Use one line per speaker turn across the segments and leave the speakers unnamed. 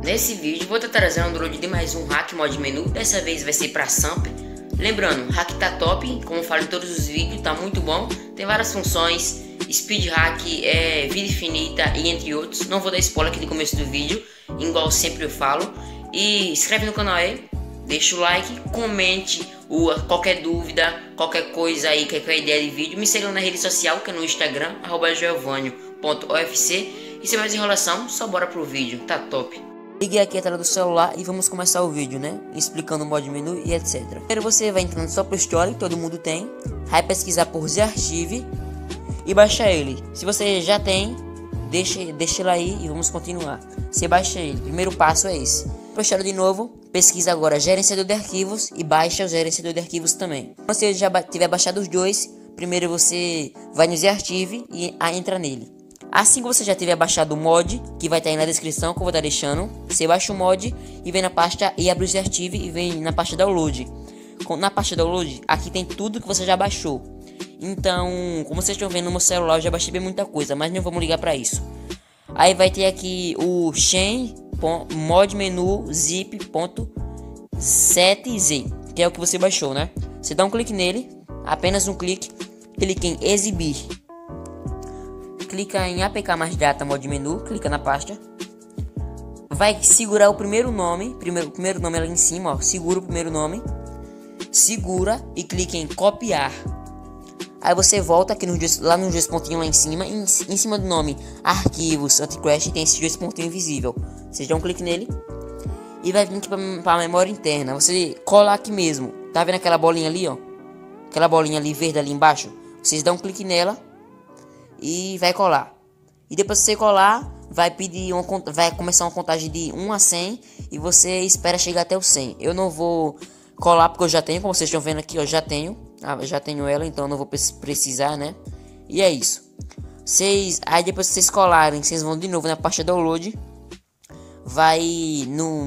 Nesse vídeo vou estar trazendo um Android de mais um hack mod menu. Dessa vez vai ser para Samp. Lembrando, o hack tá top, como eu falo em todos os vídeos, tá muito bom. Tem várias funções, speed hack, vida infinita e entre outros. Não vou dar spoiler aqui no começo do vídeo, igual sempre eu falo. E inscreve no canal aí, deixa o like, comente qualquer dúvida, qualquer coisa aí, qualquer ideia de vídeo. Me siga na rede social, que é no Instagram, @giovanio.ofc. E sem mais enrolação, só bora pro vídeo, tá top. Liguei aqui a tela do celular e vamos começar o vídeo, né? Explicando o mod menu e etc. Primeiro você vai entrando só pro Story, que todo mundo tem. Vai pesquisar por ZArchive e baixar ele. Se você já tem, deixa ele aí e vamos continuar. Você baixa ele. Primeiro passo é esse. Pro Story de novo, pesquisa agora gerenciador de arquivos e baixa o gerenciador de arquivos também. Quando você já tiver baixado os dois, primeiro você vai no ZArchive e entra nele. Assim que você já tiver baixado o mod, que vai estar aí na descrição, que eu vou estar deixando, você baixa o mod e vem na pasta e abre o ZArchive e vem na pasta download. Na pasta download, aqui tem tudo que você já baixou. Então, como vocês estão vendo no meu celular, eu já baixei bem muita coisa, mas não vamos ligar para isso. Aí vai ter aqui o Shen mod menu zip.7z, que é o que você baixou, né? Você dá um clique nele, apenas um clique, clica em exibir. Clica em APK mais data mod menu, clica na pasta. Vai segurar o primeiro nome, primeiro nome ali em cima, ó, segura o primeiro nome. Segura e clica em copiar. Aí você volta aqui lá nos dois pontinhos lá em cima, em cima do nome arquivos anti-crash tem esses dois pontinhos invisíveis. Você dá um clique nele e vai vir aqui para a memória interna. Você cola aqui mesmo. Tá vendo aquela bolinha ali, ó? Aquela bolinha ali verde ali embaixo. Vocês dão um clique nela e vai colar. E depois que você colar, vai começar uma contagem de 1 a 100 e você espera chegar até o 100. Eu não vou colar porque eu já tenho, como vocês estão vendo aqui, eu já tenho ela, então eu não vou precisar, né? E é isso. Aí depois que vocês colarem, vocês vão de novo na pasta download. Vai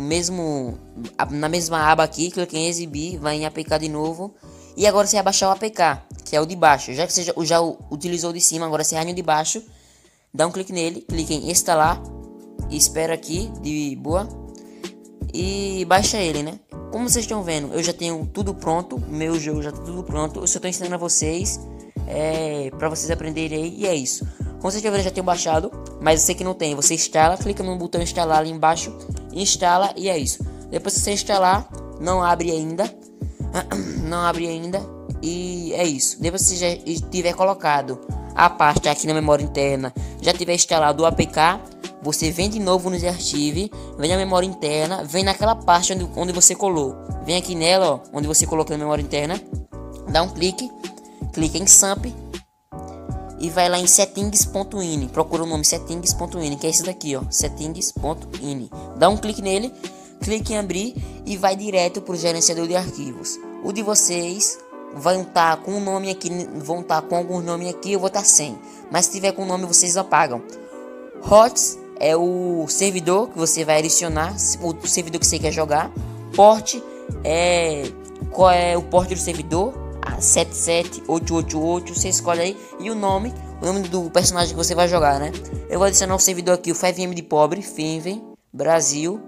na mesma aba aqui, clica em exibir, vai em APK de novo. E agora você vai baixar o APK, que é o de baixo. Já que você já utilizou o de cima, agora você vai no de baixo. Dá um clique nele, clica em instalar. E espera aqui, de boa. E baixa ele, né? Como vocês estão vendo, eu já tenho tudo pronto. Meu jogo já tá tudo pronto. Eu só estou ensinando a vocês, para vocês aprenderem aí. E é isso. Como vocês estão vendo, eu já tenho baixado. Mas você que não tem, você instala, clica no botão instalar ali embaixo. Instala e é isso. Depois que você instalar, não abre ainda. Não abre ainda. E é isso. Depois que você já tiver colocado a pasta aqui na memória interna, já tiver instalado o APK, você vem de novo no ZArchive, vem na memória interna, vem naquela pasta onde você colou. Vem aqui nela, ó, onde você colocou na memória interna, dá um clique, clica em Samp e vai lá em settings.ini. Procura o nome settings.ini, que é esse daqui, ó, settings.ini. Dá um clique nele, clique em abrir e vai direto para o gerenciador de arquivos. O de vocês vão estar com um nome aqui, vão estar com alguns nomes aqui, eu vou estar sem. Mas se tiver com o nome, vocês apagam. Hosts é o servidor que você vai adicionar, o servidor que você quer jogar. Port qual é o port do servidor, 77888, você escolhe aí. E o nome do personagem que você vai jogar, né? Eu vou adicionar o servidor aqui, o 5M de pobre, Fiven Brasil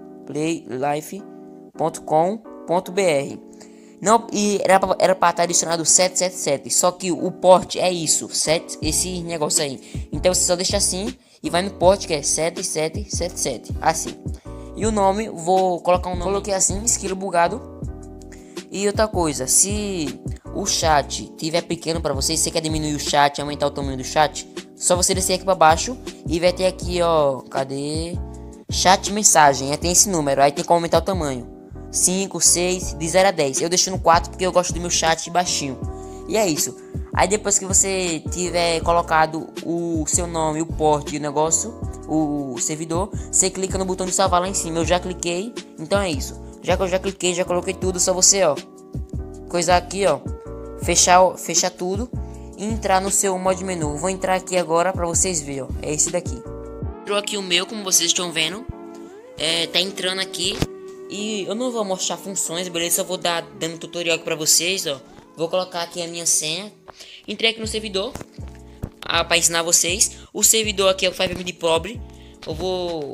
playlife.com.br. Não, e era para estar adicionado 777, só que o port é isso, esse negócio aí. Então você só deixa assim e vai no port que é 7777, assim. E o nome, vou colocar um nome, coloquei assim, esquilo bugado. E outra coisa, se o chat tiver pequeno para você, você quer diminuir o chat, aumentar o tamanho do chat, só você descer aqui para baixo e vai ter aqui, ó, cadê? Chat mensagem, aí tem esse número, aí tem como aumentar o tamanho. 5, 6, de 0 a 10. Eu deixo no 4 porque eu gosto do meu chat baixinho. E é isso. Aí depois que você tiver colocado o seu nome, o port e o negócio, o servidor, você clica no botão de salvar lá em cima. Eu já cliquei, então é isso. Já que eu já cliquei, já coloquei tudo, só você, ó, coisa aqui, ó, fechar tudo e entrar no seu mod menu. Vou entrar aqui agora pra vocês verem, ó. É esse daqui. Entrou aqui o meu, como vocês estão vendo. Tá entrando aqui. E eu não vou mostrar funções, beleza? Só vou dando tutorial aqui pra vocês, ó. Vou colocar aqui a minha senha. Entrei aqui no servidor para ensinar vocês. O servidor aqui é o 5M de pobre. Eu vou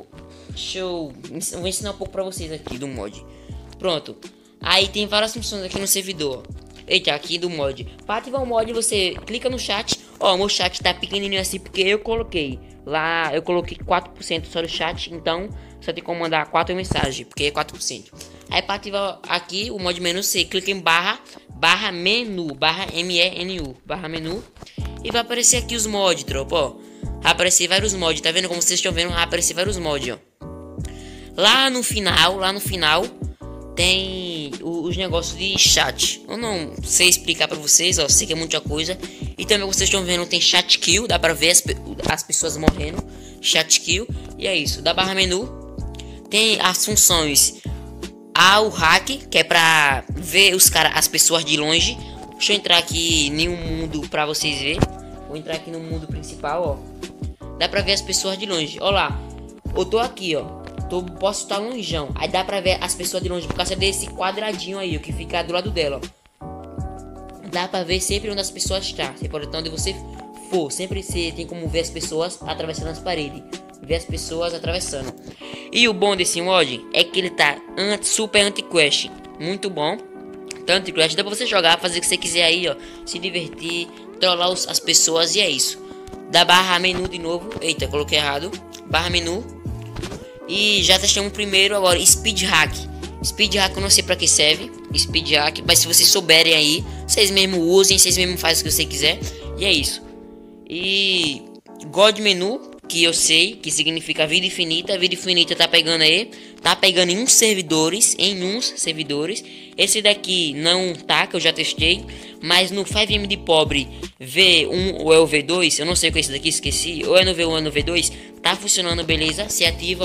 vou ensinar um pouco pra vocês aqui do mod. Pronto. Aí tem várias funções aqui no servidor. Eita, aqui do mod. Para ativar o mod, você clica no chat. Ó, meu chat tá pequenininho assim porque eu coloquei. Lá eu coloquei 4% só do chat. Então só tem como mandar 4 mensagens, porque é 4%. Aí para ativar aqui o mod menu, você clica em barra menu, barra MENU, barra menu. E vai aparecer aqui os mods, tropa, ó. Vai aparecer vários mods, tá vendo? Como vocês estão vendo, vai aparecer vários mods, ó. Lá no final tem os negócios de chat. Eu não sei explicar pra vocês, ó, sei que é muita coisa. E também vocês estão vendo, tem chat kill, dá pra ver as pessoas morrendo. Chat kill, e é isso. Da barra menu tem as funções ao hack, que é pra ver as pessoas de longe. Deixa eu entrar aqui em um mundo pra vocês verem. Vou entrar aqui no mundo principal, ó. Dá pra ver as pessoas de longe. Ó lá, eu tô aqui, ó. Posso estar longeão. Aí dá pra ver as pessoas de longe por causa desse quadradinho aí, ó, que fica do lado dela, ó. Dá pra ver sempre onde as pessoas estão. Você pode estar onde você for. Sempre você tem como ver as pessoas atravessando as paredes. Ver as pessoas atravessando. E o bom desse mod é que ele tá super anti-crash. Muito bom. Tanto anti-crash, dá pra você jogar, fazer o que você quiser aí, ó. Se divertir, trollar as pessoas e é isso. Da barra menu de novo. Eita, coloquei errado. Barra menu. E já testamos primeiro agora Speed Hack. Speed Hack eu não sei pra que serve. Speed Hack, mas se vocês souberem aí, vocês mesmo usem, vocês mesmo fazem o que você quiser. E é isso. E God Menu, que eu sei que significa vida infinita. Vida infinita tá pegando aí. Tá pegando em uns servidores. Esse daqui não tá, que eu já testei. Mas no 5M de pobre V1 ou é o V2, eu não sei o que é esse daqui, esqueci. Ou é no V1 ou é no V2. Tá funcionando, beleza. Se ativa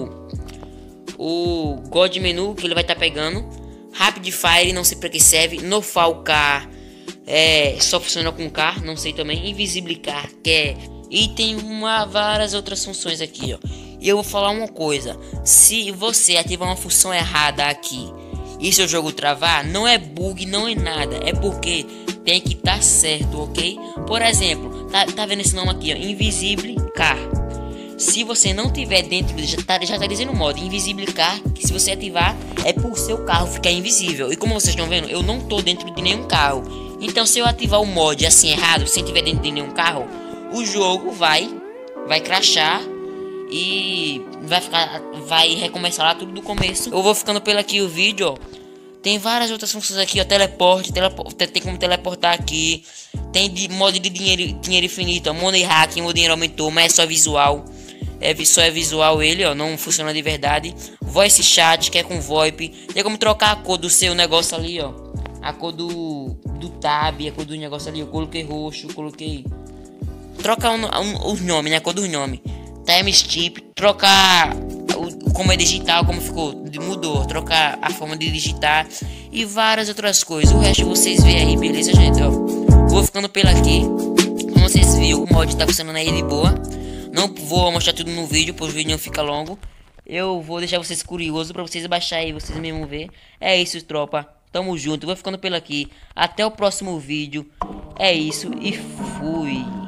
o God Menu, que ele vai estar pegando. Rapid Fire, não sei pra que serve. No Fall Car, só funciona com car, não sei também. Invisible Car, que é... E tem várias outras funções aqui, ó. E eu vou falar uma coisa. Se você ativar uma função errada aqui e seu jogo travar, não é bug, não é nada. É porque tem que estar certo, ok? Por exemplo, tá vendo esse nome aqui, ó, Invisible Car. Se você não tiver dentro, já tá dizendo o modo Invisible Car, que se você ativar, é por seu carro ficar invisível. E como vocês estão vendo, eu não tô dentro de nenhum carro. Então se eu ativar o mod assim errado, sem tiver dentro de nenhum carro, o jogo vai crashar e vai recomeçar lá tudo do começo. Eu vou ficando pelo aqui o vídeo, ó. Tem várias outras funções aqui, ó. Teleporte, tem como teleportar aqui. Tem modo de dinheiro infinito, ó. Money Hack, o dinheiro aumentou, mas é só visual. Só é visual ele, ó. Não funciona de verdade. Voice Chat, que é com VoIP. Tem como trocar a cor do seu negócio ali, ó. A cor do tab, a cor do negócio ali. Eu coloquei roxo, coloquei... Trocar os nomes, né? A cor dos nomes. Time Skip, trocar como é digital, como ficou, mudou, trocar a forma de digitar e várias outras coisas. O resto vocês veem aí, beleza, gente? Ó, vou ficando pelo aqui. Como vocês viram, o mod tá funcionando aí de boa. Não vou mostrar tudo no vídeo, pois o vídeo não fica longo. Eu vou deixar vocês curiosos pra vocês baixar aí, vocês mesmo ver. É isso, tropa. Tamo junto, vou ficando pelo aqui. Até o próximo vídeo. É isso e fui.